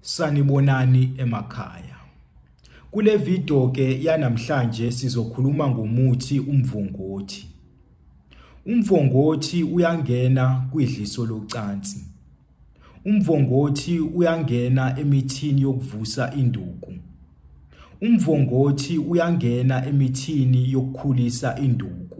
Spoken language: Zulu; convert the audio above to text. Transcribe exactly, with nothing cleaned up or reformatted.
Sanibonani emakhaya. Kule video ke yanamhlanje sizokhuluma ngomuthi umvongothi. Umvongothi uyangena kwidliso locansi. Umvongothi uyangena emithini yokuvusa induku. Umvongothi uyangena emithini yokukhulisa induku.